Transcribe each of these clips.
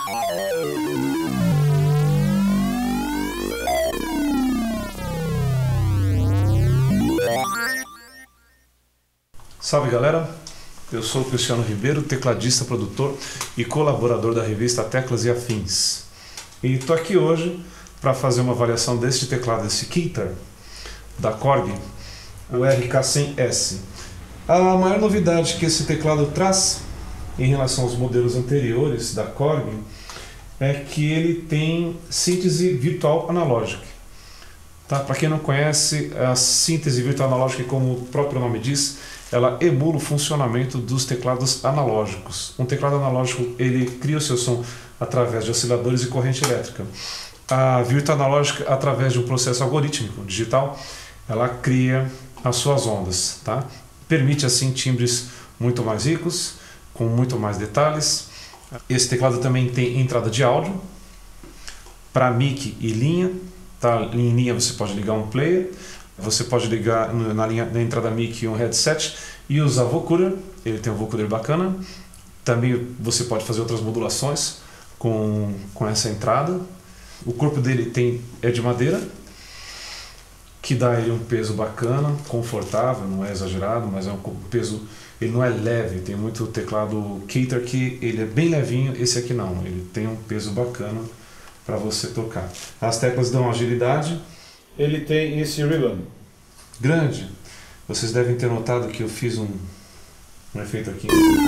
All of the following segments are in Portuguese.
Salve galera, eu sou o Cristiano Ribeiro, tecladista, produtor e colaborador da revista Teclas e Afins. E estou aqui hoje para fazer uma avaliação deste teclado, desse Keytar da Korg, o RK100S. A maior novidade que esse teclado traz em relação aos modelos anteriores da Korg é que ele tem síntese virtual analógica. Tá? Para quem não conhece, a síntese virtual analógica, como o próprio nome diz, ela emula o funcionamento dos teclados analógicos. Um teclado analógico, ele cria o seu som através de osciladores e corrente elétrica. A virtual analógica, através de um processo algorítmico digital, ela cria as suas ondas. Tá? Permite assim timbres muito mais ricos, com muito mais detalhes. Esse teclado também tem entrada de áudio para mic e linha. Tá? Em linha você pode ligar um player, você pode ligar na entrada mic um headset e usar vocoder. Ele tem um vocoder bacana. Também você pode fazer outras modulações com essa entrada. O corpo dele é de madeira, que dá ele um peso bacana, confortável, não é exagerado, mas é um peso, ele não é leve. Tem muito teclado Keytar que ele é bem levinho, esse aqui não, ele tem um peso bacana para você tocar. As teclas dão agilidade. Ele tem esse ribbon grande. Vocês devem ter notado que eu fiz um efeito aqui.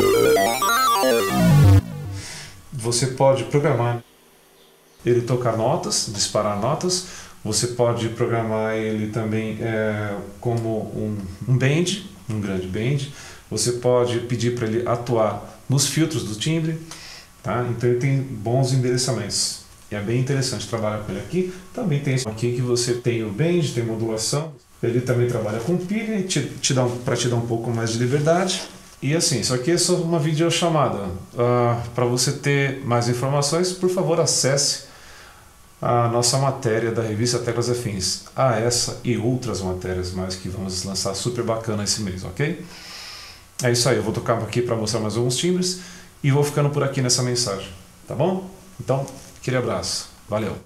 Você pode programar ele tocar notas, disparar notas. Você pode programar ele também como um bend, um grande bend. Você pode pedir para ele atuar nos filtros do timbre. Tá? Então ele tem bons endereçamentos. É bem interessante trabalhar com ele aqui. Também tem isso aqui que você tem o bend, tem modulação. Ele também trabalha com pilha para te dar um pouco mais de liberdade. E assim, isso aqui é só uma videochamada. Para você ter mais informações, por favor, acesse a nossa matéria da revista Teclas e Afins. Essa e outras matérias mais que vamos lançar super bacana esse mês, ok? É isso aí, eu vou tocar aqui para mostrar mais alguns timbres e vou ficando por aqui nessa mensagem, tá bom? Então, aquele abraço. Valeu!